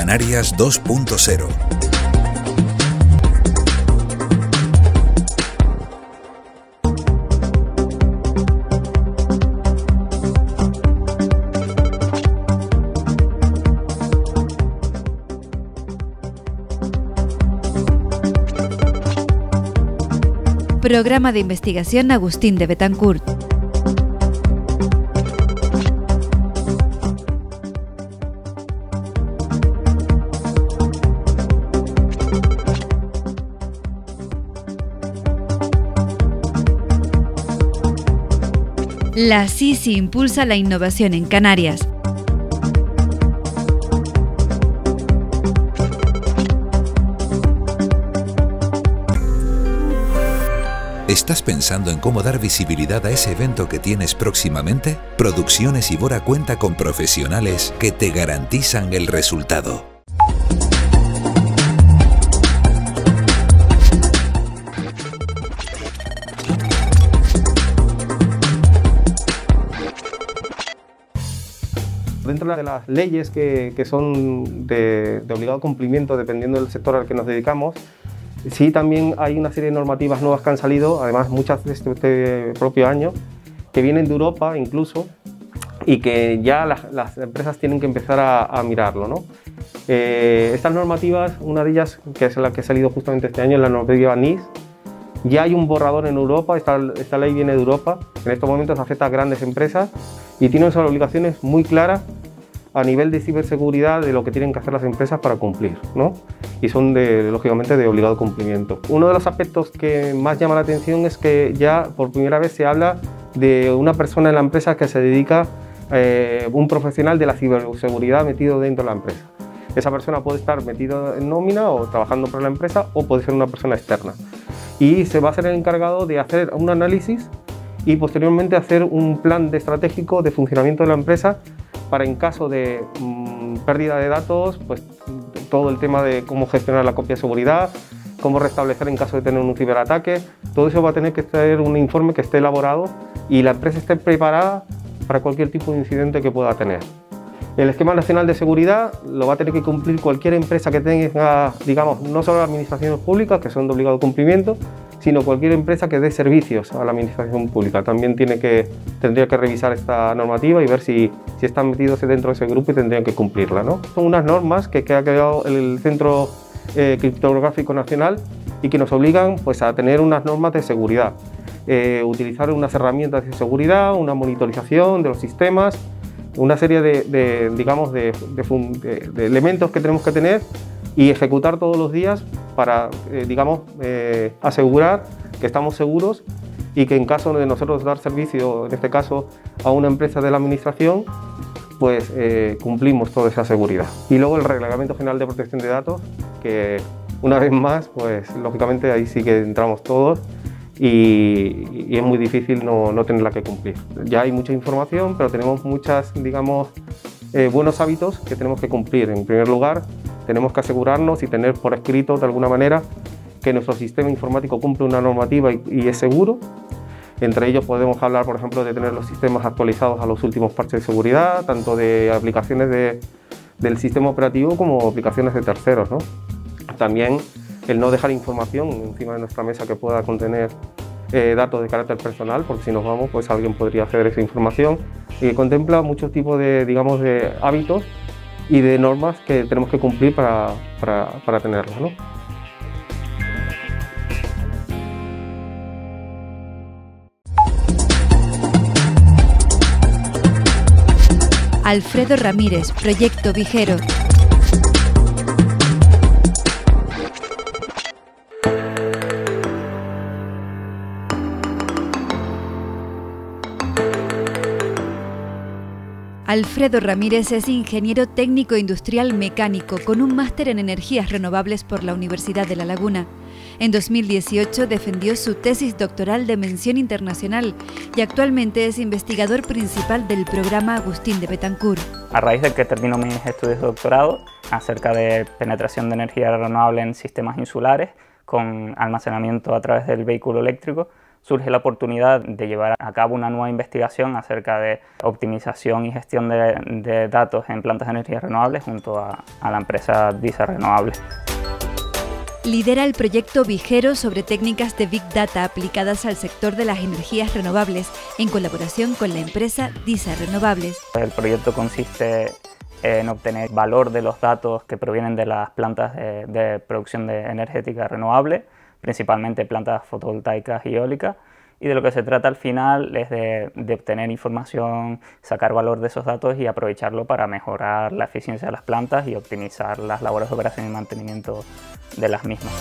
Canarias 2.0. Programa de Investigación Agustín de Betancourt. La SISI impulsa la innovación en Canarias. ¿Estás pensando en cómo dar visibilidad a ese evento que tienes próximamente? Producciones Ibora cuenta con profesionales que te garantizan el resultado. Dentro de las leyes que son de obligado cumplimiento, dependiendo del sector al que nos dedicamos, sí también hay una serie de normativas nuevas que han salido, además muchas de este propio año, que vienen de Europa incluso, y que ya las empresas tienen que empezar a mirarlo, ¿no? Estas normativas, una de ellas, que es la que ha salido justamente este año, es la normativa NIS. Ya hay un borrador en Europa, esta ley viene de Europa, en estos momentos afecta a grandes empresas y tiene unas obligaciones muy claras a nivel de ciberseguridad de lo que tienen que hacer las empresas para cumplir, ¿no? Y son lógicamente de obligado cumplimiento. Uno de los aspectos que más llama la atención es que ya por primera vez se habla de una persona en la empresa que se dedica, un profesional de la ciberseguridad metido dentro de la empresa. Esa persona puede estar metido en nómina o trabajando para la empresa o puede ser una persona externa. Y se va a ser el encargado de hacer un análisis y posteriormente hacer un plan estratégico de funcionamiento de la empresa para, en caso de pérdida de datos, pues todo el tema de cómo gestionar la copia de seguridad, cómo restablecer en caso de tener un ciberataque. Todo eso va a tener que traer un informe que esté elaborado y la empresa esté preparada para cualquier tipo de incidente que pueda tener. El Esquema Nacional de Seguridad lo va a tener que cumplir cualquier empresa que tenga, digamos, no solo las administraciones públicas, que son de obligado cumplimiento, sino cualquier empresa que dé servicios a la administración pública. También tendría que revisar esta normativa y ver si están metidos dentro de ese grupo y tendrían que cumplirla, ¿no? Son unas normas que ha creado el Centro Criptográfico Nacional y que nos obligan, pues, a tener unas normas de seguridad, utilizar unas herramientas de seguridad, una monitorización de los sistemas, una serie de elementos que tenemos que tener y ejecutar todos los días para, asegurar que estamos seguros y que en caso de nosotros dar servicio, en este caso a una empresa de la administración, pues cumplimos toda esa seguridad. Y luego el Reglamento General de Protección de Datos, que una vez más, pues lógicamente ahí sí que entramos todos y es muy difícil no tenerla que cumplir. Ya hay mucha información, pero tenemos muchas, buenos hábitos que tenemos que cumplir. En primer lugar, tenemos que asegurarnos y tener por escrito, de alguna manera, que nuestro sistema informático cumple una normativa y es seguro. Entre ellos podemos hablar, por ejemplo, de tener los sistemas actualizados a los últimos parches de seguridad, tanto de aplicaciones del sistema operativo como aplicaciones de terceros, ¿no? También el no dejar información encima de nuestra mesa que pueda contener datos de carácter personal, porque si nos vamos, pues alguien podría acceder a esa información, y que contempla muchos tipos de hábitos y de normas que tenemos que cumplir para tenerlas, ¿no? Alfredo Ramírez, Proyecto Vigero. Alfredo Ramírez es ingeniero técnico industrial mecánico con un máster en energías renovables por la Universidad de La Laguna. En 2018 defendió su tesis doctoral de mención internacional y actualmente es investigador principal del programa Agustín de Betancourt. A raíz de que termino mis estudios de doctorado acerca de penetración de energía renovable en sistemas insulares con almacenamiento a través del vehículo eléctrico, surge la oportunidad de llevar a cabo una nueva investigación acerca de optimización y gestión de datos en plantas de energías renovables junto a la empresa DISA Renovables. Lidera el proyecto Vigero sobre técnicas de Big Data aplicadas al sector de las energías renovables en colaboración con la empresa DISA Renovables. El proyecto consiste en obtener valor de los datos que provienen de las plantas de producción de energética renovable, principalmente plantas fotovoltaicas y eólicas, y de lo que se trata al final es de obtener información, sacar valor de esos datos y aprovecharlo para mejorar la eficiencia de las plantas y optimizar las labores de operación y mantenimiento de las mismas.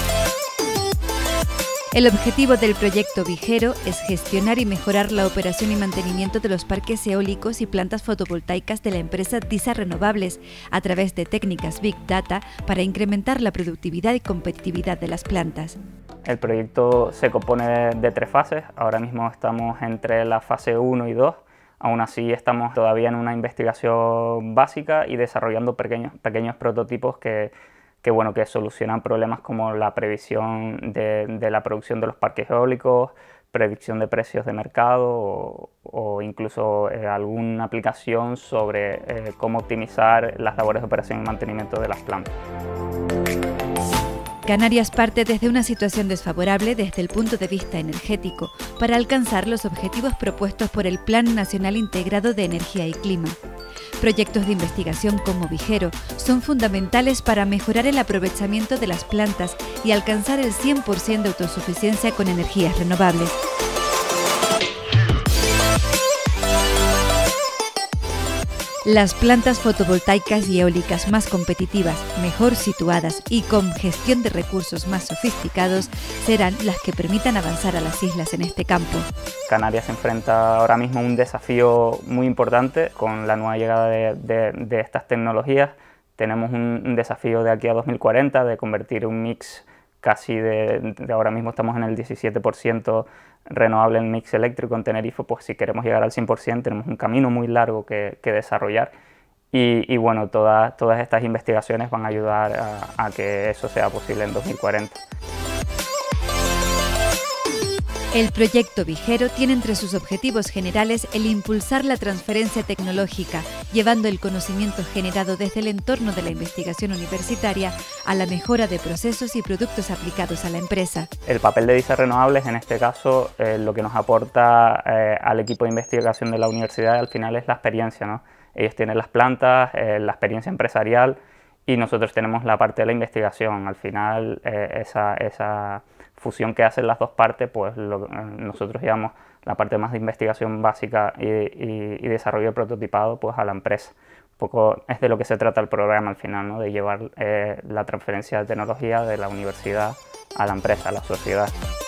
El objetivo del proyecto Vigero es gestionar y mejorar la operación y mantenimiento de los parques eólicos y plantas fotovoltaicas de la empresa DISA Renovables a través de técnicas Big Data para incrementar la productividad y competitividad de las plantas. El proyecto se compone de 3 fases. Ahora mismo estamos entre la fase 1 y 2. Aún así estamos todavía en una investigación básica y desarrollando pequeños prototipos que solucionan problemas como la previsión de la producción de los parques eólicos, predicción de precios de mercado o incluso alguna aplicación sobre cómo optimizar las labores de operación y mantenimiento de las plantas. Canarias parte desde una situación desfavorable desde el punto de vista energético para alcanzar los objetivos propuestos por el Plan Nacional Integrado de Energía y Clima. Proyectos de investigación como Vigero son fundamentales para mejorar el aprovechamiento de las plantas y alcanzar el 100% de autosuficiencia con energías renovables. Las plantas fotovoltaicas y eólicas más competitivas, mejor situadas y con gestión de recursos más sofisticados serán las que permitan avanzar a las islas en este campo. Canarias se enfrenta ahora mismo a un desafío muy importante con la nueva llegada de estas tecnologías. Tenemos un desafío de aquí a 2040 de convertir un mix casi de ahora mismo estamos en el 17% renovable en mix eléctrico en Tenerife, pues si queremos llegar al 100% tenemos un camino muy largo que desarrollar y bueno, todas estas investigaciones van a ayudar a que eso sea posible en 2040. El proyecto Vigero tiene entre sus objetivos generales el impulsar la transferencia tecnológica, llevando el conocimiento generado desde el entorno de la investigación universitaria a la mejora de procesos y productos aplicados a la empresa. El papel de DISA Renovables, en este caso, lo que nos aporta al equipo de investigación de la universidad al final es la experiencia, ¿no? Ellos tienen las plantas, la experiencia empresarial y nosotros tenemos la parte de la investigación. Al final, esa fusión que hacen las dos partes, pues nosotros llevamos la parte más de investigación básica y desarrollo de prototipado pues a la empresa. Un poco es de lo que se trata el programa al final, ¿no? De llevar la transferencia de tecnología de la universidad a la empresa, a la sociedad.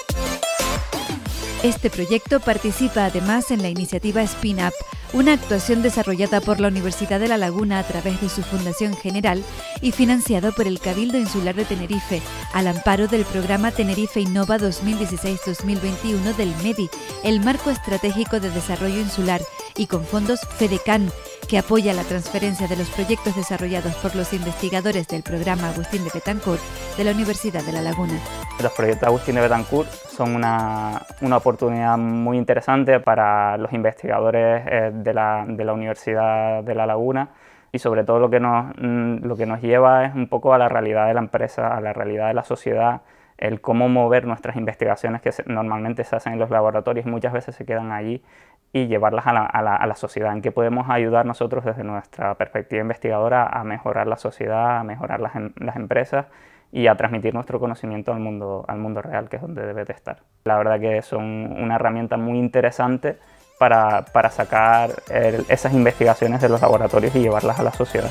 Este proyecto participa además en la iniciativa Spin Up, una actuación desarrollada por la Universidad de La Laguna a través de su Fundación General y financiado por el Cabildo Insular de Tenerife, al amparo del programa Tenerife Innova 2016-2021 del MEDI, el Marco Estratégico de Desarrollo Insular, y con fondos FEDECAN, que apoya la transferencia de los proyectos desarrollados por los investigadores del programa Agustín de Betancourt de la Universidad de La Laguna. Los proyectos Agustín de Betancourt son una oportunidad muy interesante para los investigadores de la Universidad de La Laguna y sobre todo lo que nos lleva es un poco a la realidad de la empresa, a la realidad de la sociedad, el cómo mover nuestras investigaciones que normalmente se hacen en los laboratorios y muchas veces se quedan allí y llevarlas a la sociedad, en qué podemos ayudar nosotros desde nuestra perspectiva investigadora a mejorar la sociedad, a mejorar las empresas y a transmitir nuestro conocimiento al mundo real, que es donde debe de estar. La verdad que son una herramienta muy interesante para sacar esas investigaciones de los laboratorios y llevarlas a la sociedad.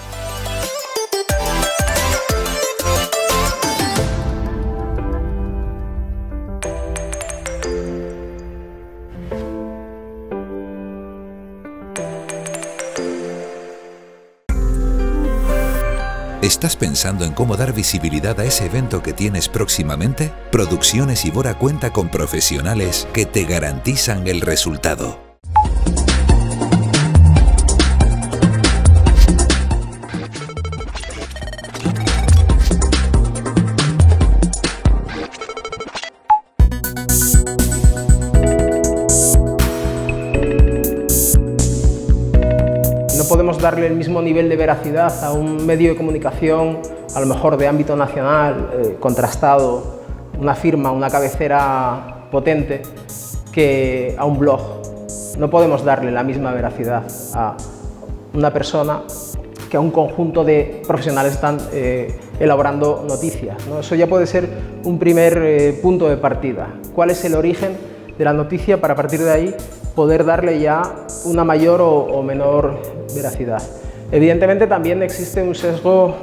¿Estás pensando en cómo dar visibilidad a ese evento que tienes próximamente? Producciones Ibora cuenta con profesionales que te garantizan el resultado. podemos darle el mismo nivel de veracidad a un medio de comunicación, a lo mejor de ámbito nacional, contrastado, una firma, una cabecera potente, que a un blog. No podemos darle la misma veracidad a una persona que a un conjunto de profesionales que están elaborando noticias, ¿no? Eso ya puede ser un primer punto de partida. ¿Cuál es el origen de la noticia para, a partir de ahí, poder darle ya una mayor o menor veracidad? Evidentemente también existe un sesgo,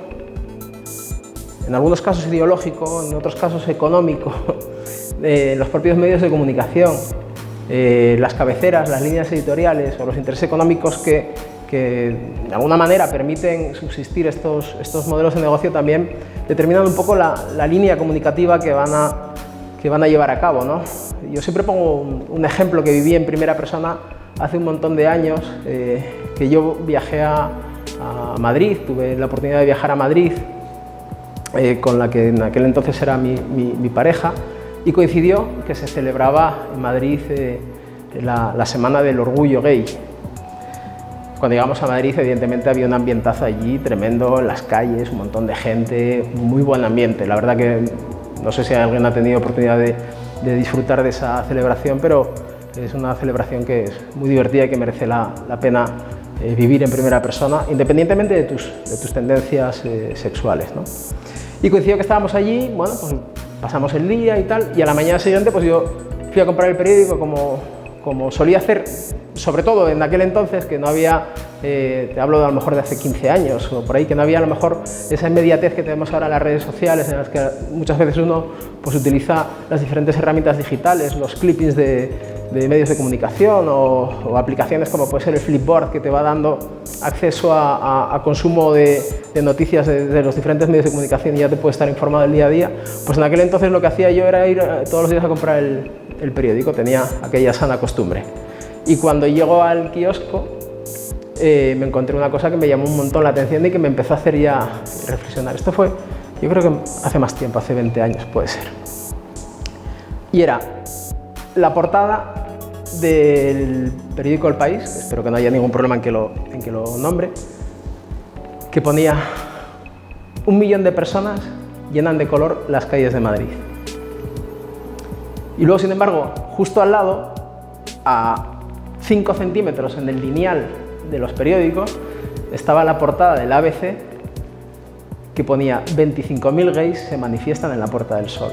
en algunos casos ideológico, en otros casos económico, en los propios medios de comunicación. Las cabeceras, las líneas editoriales o los intereses económicos que de alguna manera permiten subsistir estos modelos de negocio también determinan un poco la línea comunicativa que van a llevar a cabo, ¿no? Yo siempre pongo un ejemplo que viví en primera persona hace un montón de años, que yo viajé a Madrid, tuve la oportunidad de viajar a Madrid con la que en aquel entonces era mi pareja, y coincidió que se celebraba en Madrid la Semana del Orgullo Gay. Cuando llegamos a Madrid, evidentemente había un ambientazo allí tremendo, en las calles, un montón de gente, muy buen ambiente. La verdad que no sé si alguien ha tenido oportunidad de disfrutar de esa celebración, pero es una celebración que es muy divertida y que merece la pena vivir en primera persona, independientemente de tus tendencias sexuales, ¿no? Y coincidió que estábamos allí, bueno, pues pasamos el día y tal, y a la mañana siguiente pues yo fui a comprar el periódico como solía hacer, sobre todo en aquel entonces, que no había, te hablo a lo mejor de hace 15 años o por ahí, que no había a lo mejor esa inmediatez que tenemos ahora en las redes sociales, en las que muchas veces uno pues utiliza las diferentes herramientas digitales, los clippings de medios de comunicación o aplicaciones como puede ser el Flipboard, que te va dando acceso a consumo de noticias de los diferentes medios de comunicación y ya te puedes estar informado del día a día. Pues en aquel entonces lo que hacía yo era ir todos los días a comprar el periódico, tenía aquella sana costumbre. Y cuando llego al kiosco me encontré una cosa que me llamó un montón la atención y que me empezó a hacer ya reflexionar. Esto fue, yo creo que hace más tiempo, hace 20 años puede ser. Y era la portada del periódico El País, que espero que no haya ningún problema en que lo nombre, que ponía: 1 millón de personas llenan de color las calles de Madrid. Y luego, sin embargo, justo al lado, a 5 centímetros en el lineal de los periódicos, estaba la portada del ABC, que ponía: 25.000 gays se manifiestan en la Puerta del Sol.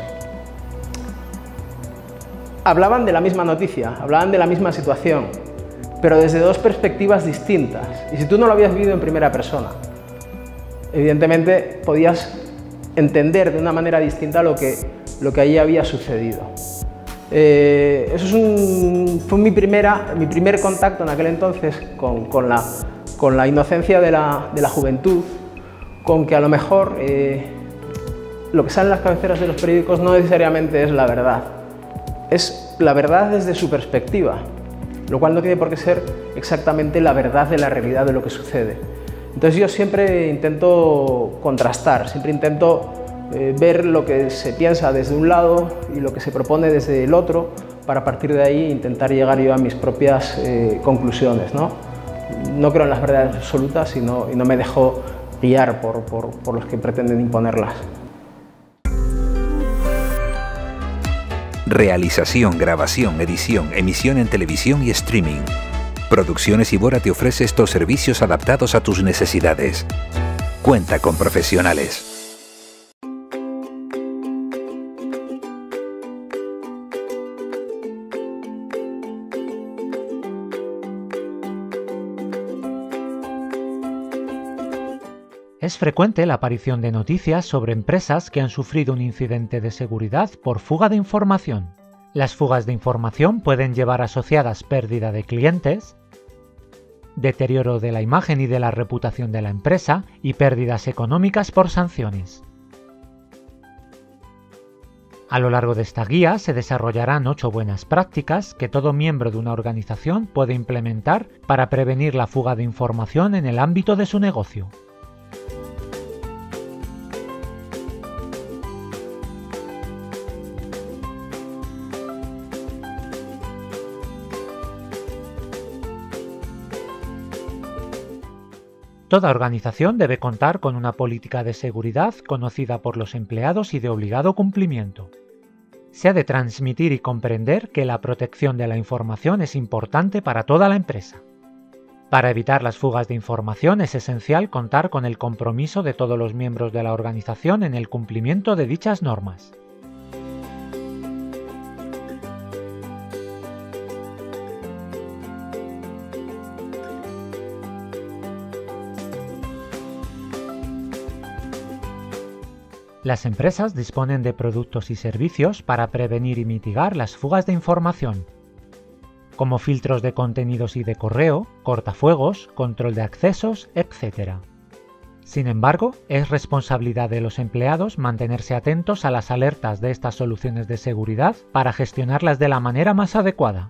Hablaban de la misma noticia, hablaban de la misma situación, pero desde dos perspectivas distintas. Y si tú no lo habías vivido en primera persona, evidentemente podías entender de una manera distinta lo que allí había sucedido. Eso fue mi primer contacto en aquel entonces con la inocencia de la juventud, con que a lo mejor lo que sale en las cabeceras de los periódicos no necesariamente es la verdad. Es la verdad desde su perspectiva, lo cual no tiene por qué ser exactamente la verdad de la realidad de lo que sucede. Entonces yo siempre intento contrastar, siempre intento ver lo que se piensa desde un lado y lo que se propone desde el otro, para a partir de ahí intentar llegar yo a mis propias conclusiones, ¿no? No creo en las verdades absolutas y no me dejo guiar por los que pretenden imponerlas. Realización, grabación, edición, emisión en televisión y streaming. Producciones Ibora te ofrece estos servicios adaptados a tus necesidades. Cuenta con profesionales. Es frecuente la aparición de noticias sobre empresas que han sufrido un incidente de seguridad por fuga de información. Las fugas de información pueden llevar asociadas pérdida de clientes, deterioro de la imagen y de la reputación de la empresa y pérdidas económicas por sanciones. A lo largo de esta guía se desarrollarán 8 buenas prácticas que todo miembro de una organización puede implementar para prevenir la fuga de información en el ámbito de su negocio. Toda organización debe contar con una política de seguridad conocida por los empleados y de obligado cumplimiento. Se ha de transmitir y comprender que la protección de la información es importante para toda la empresa. Para evitar las fugas de información es esencial contar con el compromiso de todos los miembros de la organización en el cumplimiento de dichas normas. Las empresas disponen de productos y servicios para prevenir y mitigar las fugas de información, como filtros de contenidos y de correo, cortafuegos, control de accesos, etc. Sin embargo, es responsabilidad de los empleados mantenerse atentos a las alertas de estas soluciones de seguridad para gestionarlas de la manera más adecuada.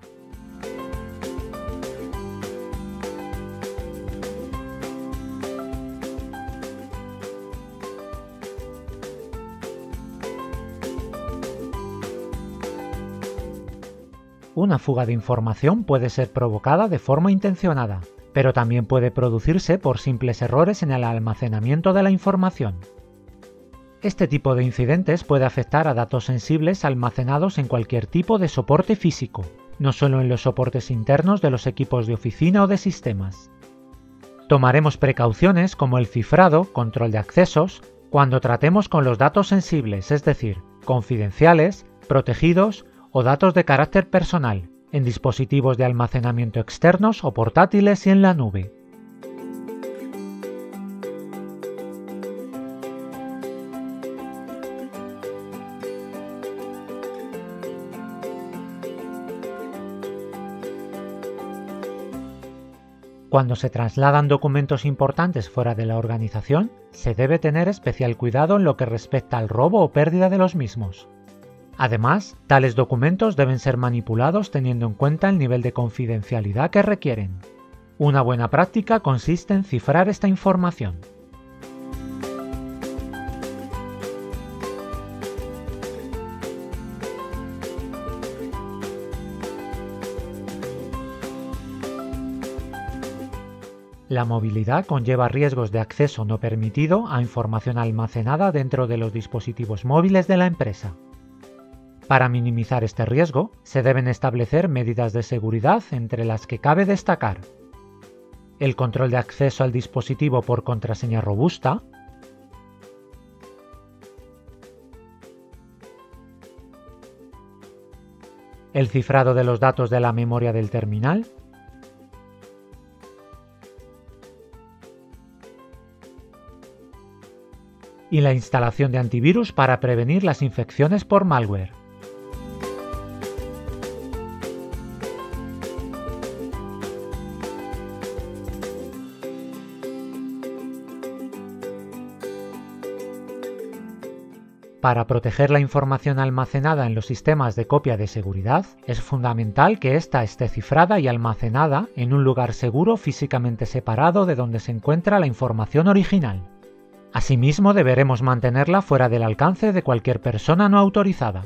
Una fuga de información puede ser provocada de forma intencionada, pero también puede producirse por simples errores en el almacenamiento de la información. Este tipo de incidentes puede afectar a datos sensibles almacenados en cualquier tipo de soporte físico, no solo en los soportes internos de los equipos de oficina o de sistemas. Tomaremos precauciones como el cifrado, control de accesos, cuando tratemos con los datos sensibles, es decir, confidenciales, protegidos o datos de carácter personal, en dispositivos de almacenamiento externos o portátiles y en la nube. Cuando se trasladan documentos importantes fuera de la organización, se debe tener especial cuidado en lo que respecta al robo o pérdida de los mismos. Además, tales documentos deben ser manipulados teniendo en cuenta el nivel de confidencialidad que requieren. Una buena práctica consiste en cifrar esta información. La movilidad conlleva riesgos de acceso no permitido a información almacenada dentro de los dispositivos móviles de la empresa. Para minimizar este riesgo, se deben establecer medidas de seguridad entre las que cabe destacar el control de acceso al dispositivo por contraseña robusta, el cifrado de los datos de la memoria del terminal, y la instalación de antivirus para prevenir las infecciones por malware. Para proteger la información almacenada en los sistemas de copia de seguridad, es fundamental que ésta esté cifrada y almacenada en un lugar seguro físicamente separado de donde se encuentra la información original. Asimismo, deberemos mantenerla fuera del alcance de cualquier persona no autorizada.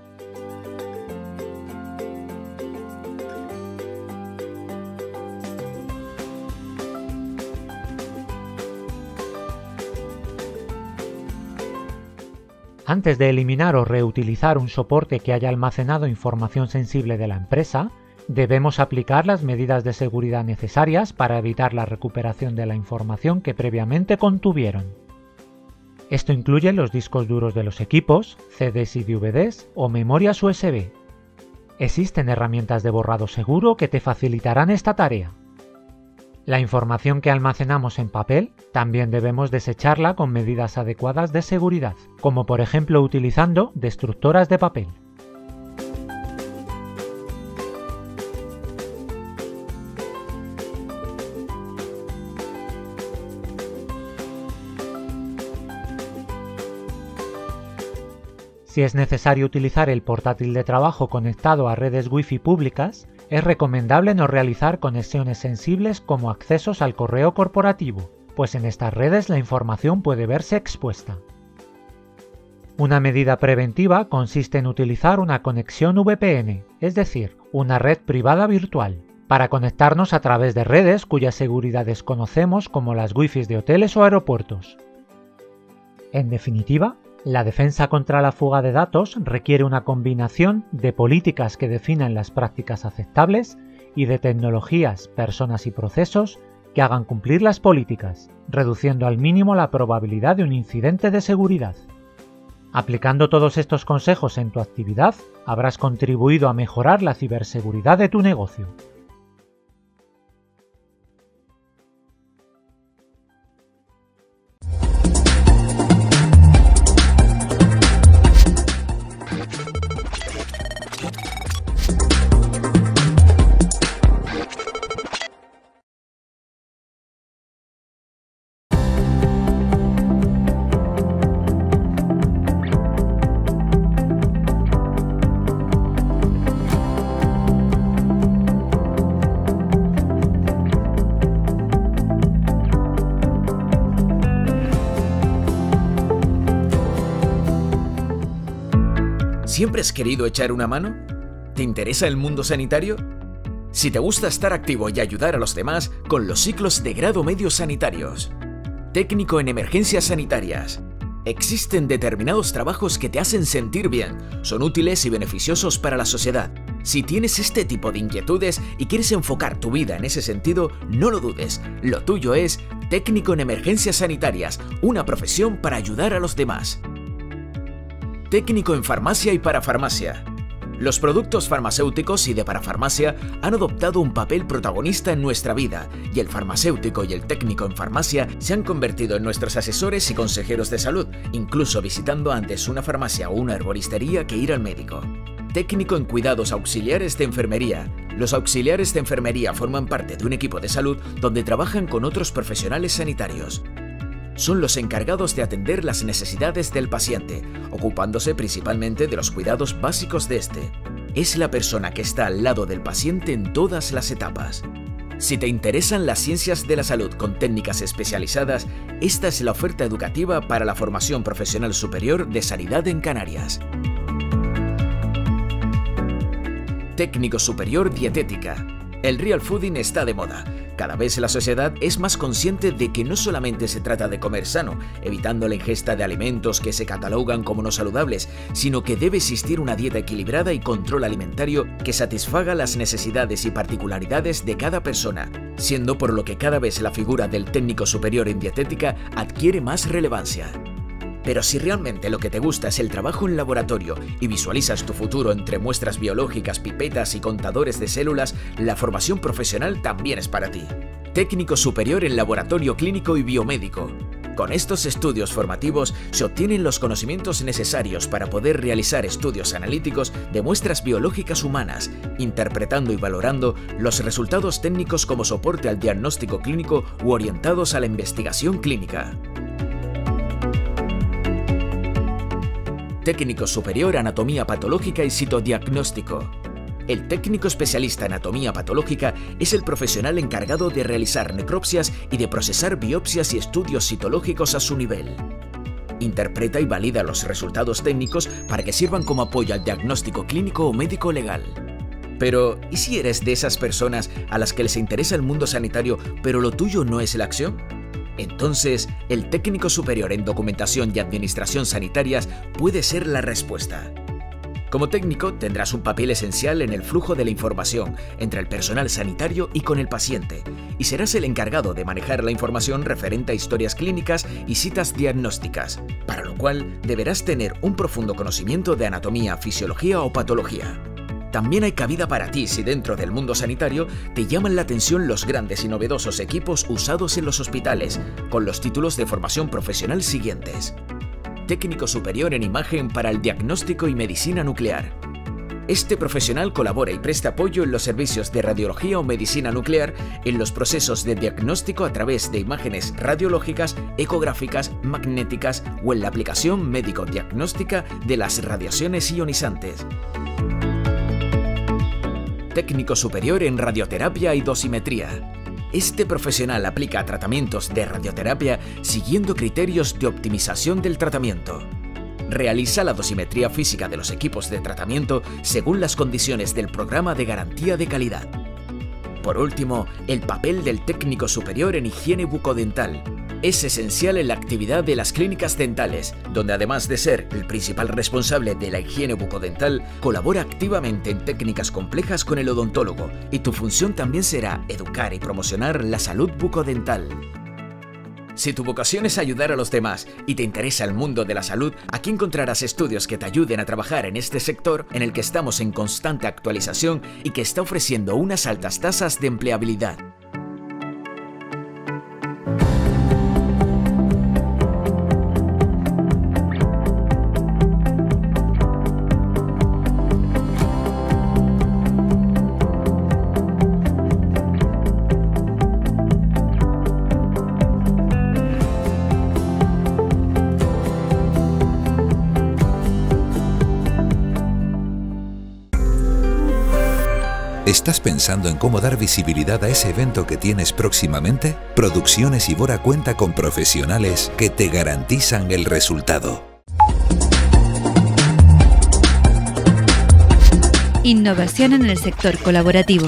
Antes de eliminar o reutilizar un soporte que haya almacenado información sensible de la empresa, debemos aplicar las medidas de seguridad necesarias para evitar la recuperación de la información que previamente contuvieron. Esto incluye los discos duros de los equipos, CDs y DVDs o memorias USB. Existen herramientas de borrado seguro que te facilitarán esta tarea. La información que almacenamos en papel también debemos desecharla con medidas adecuadas de seguridad, como por ejemplo utilizando destructoras de papel. Si es necesario utilizar el portátil de trabajo conectado a redes Wi-Fi públicas, es recomendable no realizar conexiones sensibles como accesos al correo corporativo, pues en estas redes la información puede verse expuesta. Una medida preventiva consiste en utilizar una conexión VPN, es decir, una red privada virtual, para conectarnos a través de redes cuyas seguridades conocemos como las Wi-Fi de hoteles o aeropuertos. En definitiva, la defensa contra la fuga de datos requiere una combinación de políticas que definan las prácticas aceptables y de tecnologías, personas y procesos que hagan cumplir las políticas, reduciendo al mínimo la probabilidad de un incidente de seguridad. Aplicando todos estos consejos en tu actividad, habrás contribuido a mejorar la ciberseguridad de tu negocio. ¿Siempre has querido echar una mano? ¿Te interesa el mundo sanitario? Si te gusta estar activo y ayudar a los demás con los ciclos de grado medio sanitarios. Técnico en emergencias sanitarias. Existen determinados trabajos que te hacen sentir bien, son útiles y beneficiosos para la sociedad. Si tienes este tipo de inquietudes y quieres enfocar tu vida en ese sentido, no lo dudes, lo tuyo es técnico en emergencias sanitarias, una profesión para ayudar a los demás. Técnico en farmacia y parafarmacia. Los productos farmacéuticos y de parafarmacia han adoptado un papel protagonista en nuestra vida y el farmacéutico y el técnico en farmacia se han convertido en nuestros asesores y consejeros de salud, incluso visitando antes una farmacia o una herboristería que ir al médico. Técnico en cuidados auxiliares de enfermería. Los auxiliares de enfermería forman parte de un equipo de salud donde trabajan con otros profesionales sanitarios. Son los encargados de atender las necesidades del paciente, ocupándose principalmente de los cuidados básicos de este. Es la persona que está al lado del paciente en todas las etapas. Si te interesan las ciencias de la salud con técnicas especializadas, esta es la oferta educativa para la formación profesional superior de sanidad en Canarias. Técnico superior dietética. El real fooding está de moda. Cada vez la sociedad es más consciente de que no solamente se trata de comer sano, evitando la ingesta de alimentos que se catalogan como no saludables, sino que debe existir una dieta equilibrada y control alimentario que satisfaga las necesidades y particularidades de cada persona, siendo por lo que cada vez la figura del técnico superior en dietética adquiere más relevancia. Pero si realmente lo que te gusta es el trabajo en laboratorio y visualizas tu futuro entre muestras biológicas, pipetas y contadores de células, la formación profesional también es para ti. Técnico superior en laboratorio clínico y biomédico. Con estos estudios formativos se obtienen los conocimientos necesarios para poder realizar estudios analíticos de muestras biológicas humanas, interpretando y valorando los resultados técnicos como soporte al diagnóstico clínico u orientados a la investigación clínica. Técnico superior anatomía patológica y citodiagnóstico. El técnico especialista en anatomía patológica es el profesional encargado de realizar necropsias y de procesar biopsias y estudios citológicos a su nivel. Interpreta y valida los resultados técnicos para que sirvan como apoyo al diagnóstico clínico o médico legal. Pero, ¿y si eres de esas personas a las que les interesa el mundo sanitario, pero lo tuyo no es la acción? Entonces, el técnico superior en documentación y administración sanitarias puede ser la respuesta. Como técnico, tendrás un papel esencial en el flujo de la información entre el personal sanitario y con el paciente, y serás el encargado de manejar la información referente a historias clínicas y citas diagnósticas, para lo cual deberás tener un profundo conocimiento de anatomía, fisiología o patología. También hay cabida para ti si dentro del mundo sanitario te llaman la atención los grandes y novedosos equipos usados en los hospitales, con los títulos de formación profesional siguientes. Técnico superior en imagen para el diagnóstico y medicina nuclear. Este profesional colabora y presta apoyo en los servicios de radiología o medicina nuclear en los procesos de diagnóstico a través de imágenes radiológicas, ecográficas, magnéticas o en la aplicación médico-diagnóstica de las radiaciones ionizantes. Técnico superior en radioterapia y dosimetría. Este profesional aplica tratamientos de radioterapia siguiendo criterios de optimización del tratamiento. Realiza la dosimetría física de los equipos de tratamiento según las condiciones del programa de garantía de calidad. Por último, el papel del técnico superior en higiene bucodental. Es esencial en la actividad de las clínicas dentales, donde además de ser el principal responsable de la higiene bucodental, colabora activamente en técnicas complejas con el odontólogo, y tu función también será educar y promocionar la salud bucodental. Si tu vocación es ayudar a los demás y te interesa el mundo de la salud, aquí encontrarás estudios que te ayuden a trabajar en este sector en el que estamos en constante actualización y que está ofreciendo unas altas tasas de empleabilidad. ¿Estás pensando en cómo dar visibilidad a ese evento que tienes próximamente? Producciones Ibora cuenta con profesionales que te garantizan el resultado. Innovación en el sector colaborativo.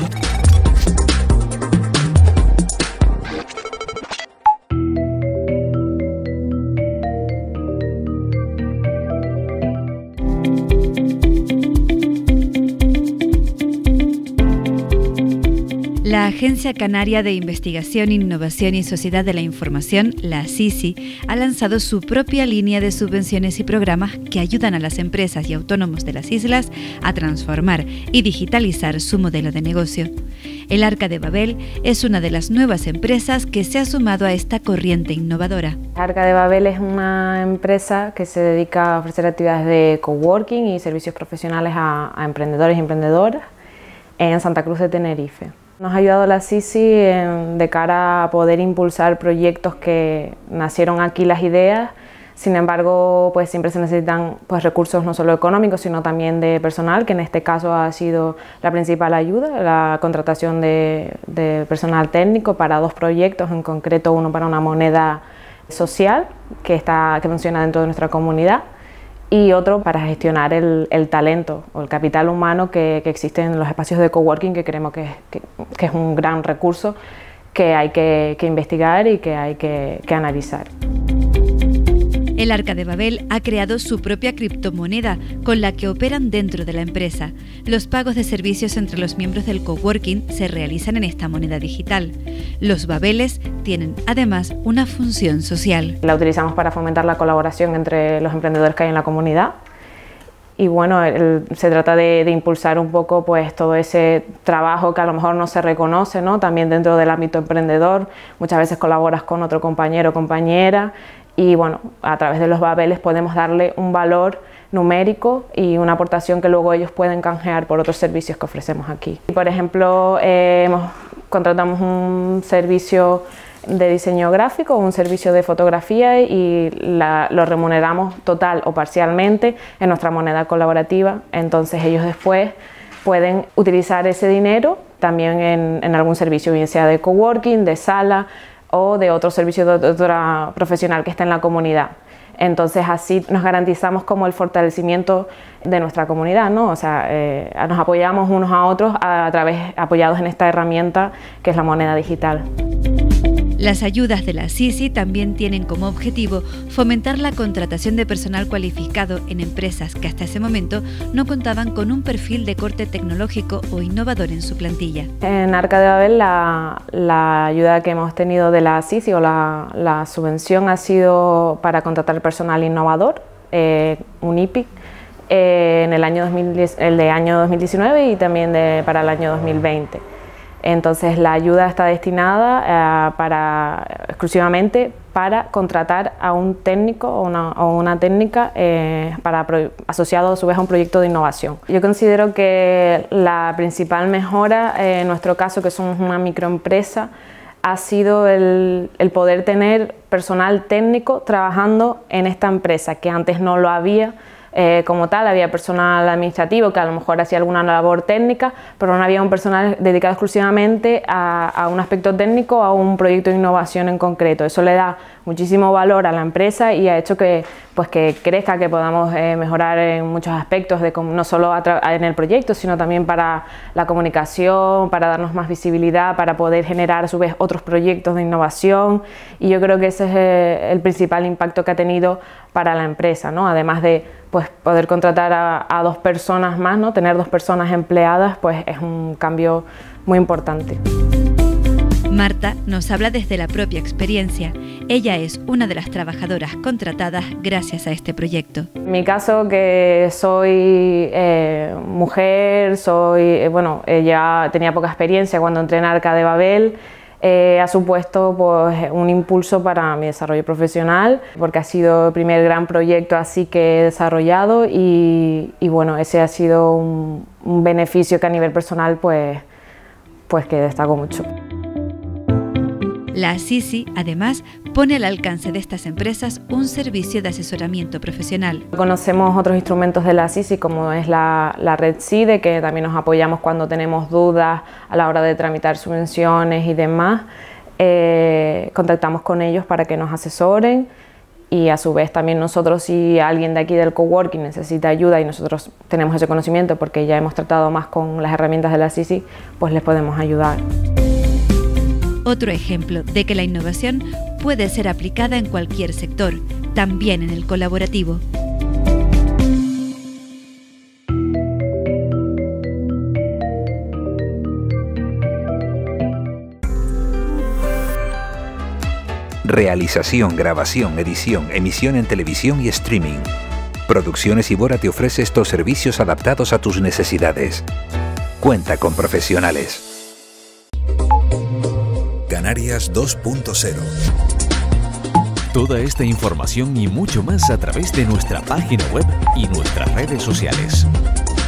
La Agencia Canaria de Investigación, Innovación y Sociedad de la Información, la SISI, ha lanzado su propia línea de subvenciones y programas que ayudan a las empresas y autónomos de las islas a transformar y digitalizar su modelo de negocio. El Arca de Babel es una de las nuevas empresas que se ha sumado a esta corriente innovadora. Arca de Babel es una empresa que se dedica a ofrecer actividades de coworking y servicios profesionales a emprendedores y emprendedoras en Santa Cruz de Tenerife. Nos ha ayudado la SISI de cara a poder impulsar proyectos que nacieron aquí las ideas. Sin embargo, pues siempre se necesitan recursos no solo económicos, sino también de personal, que en este caso ha sido la principal ayuda, la contratación de personal técnico para 2 proyectos, en concreto uno para una moneda social que funciona dentro de nuestra comunidad, y otro para gestionar el talento o el capital humano que existe en los espacios de coworking, que creemos que es un gran recurso que hay que investigar y que hay que analizar. El Arca de Babel ha creado su propia criptomoneda con la que operan dentro de la empresa. Los pagos de servicios entre los miembros del coworking se realizan en esta moneda digital. Los Babeles tienen además una función social. La utilizamos para fomentar la colaboración entre los emprendedores que hay en la comunidad. Y bueno, se trata de impulsar un poco pues todo ese trabajo que a lo mejor no se reconoce, ¿no? También dentro del ámbito emprendedor. Muchas veces colaboras con otro compañero o compañera. Y bueno, a través de los Babeles podemos darle un valor numérico y una aportación que luego ellos pueden canjear por otros servicios que ofrecemos aquí. Por ejemplo, contratamos un servicio de diseño gráfico, un servicio de fotografía y lo remuneramos total o parcialmente en nuestra moneda colaborativa. Entonces ellos después pueden utilizar ese dinero también en algún servicio, bien sea de coworking, de sala, o de otro servicio de otra profesional que está en la comunidad. Entonces así nos garantizamos como el fortalecimiento de nuestra comunidad, ¿no? O sea, nos apoyamos unos a otros apoyados en esta herramienta que es la moneda digital. Las ayudas de la SISI también tienen como objetivo fomentar la contratación de personal cualificado en empresas que hasta ese momento no contaban con un perfil de corte tecnológico o innovador en su plantilla. En Arca de Babel la ayuda que hemos tenido de la SISI o la subvención ha sido para contratar personal innovador, un IPIC, en el año 2019 y también para el año 2020. Entonces la ayuda está destinada exclusivamente para contratar a un técnico o una técnica asociado a su vez a un proyecto de innovación. Yo considero que la principal mejora en nuestro caso, que somos una microempresa, ha sido el poder tener personal técnico trabajando en esta empresa, que antes no lo había como tal, había personal administrativo que a lo mejor hacía alguna labor técnica, pero no había un personal dedicado exclusivamente a un aspecto técnico o a un proyecto de innovación en concreto. Eso le da muchísimo valor a la empresa y ha hecho que crezca, que podamos mejorar en muchos aspectos, no solo en el proyecto, sino también para la comunicación, para darnos más visibilidad, para poder generar a su vez otros proyectos de innovación, y yo creo que ese es el principal impacto que ha tenido para la empresa, ¿no? Además de poder contratar a 2 personas más, ¿no? Tener 2 personas empleadas, pues es un cambio muy importante. Marta nos habla desde la propia experiencia. Ella es una de las trabajadoras contratadas gracias a este proyecto. En mi caso, que soy mujer, ya tenía poca experiencia cuando entré en Arca de Babel, ha supuesto pues, un impulso para mi desarrollo profesional, porque ha sido el primer gran proyecto así que he desarrollado y bueno, ese ha sido un beneficio que a nivel personal pues que destaco mucho. La Assisi, además, pone al alcance de estas empresas un servicio de asesoramiento profesional. Conocemos otros instrumentos de la Assisi, como es la red CIDE, que también nos apoyamos cuando tenemos dudas a la hora de tramitar subvenciones y demás. Contactamos con ellos para que nos asesoren, y a su vez también nosotros, si alguien de aquí del coworking necesita ayuda y nosotros tenemos ese conocimiento porque ya hemos tratado más con las herramientas de la Assisi, pues les podemos ayudar. Otro ejemplo de que la innovación puede ser aplicada en cualquier sector, también en el colaborativo. Realización, grabación, edición, emisión en televisión y streaming. Producciones Ibora te ofrece estos servicios adaptados a tus necesidades. Cuenta con profesionales. Canarias 2.0. Toda esta información y mucho más a través de nuestra página web y nuestras redes sociales.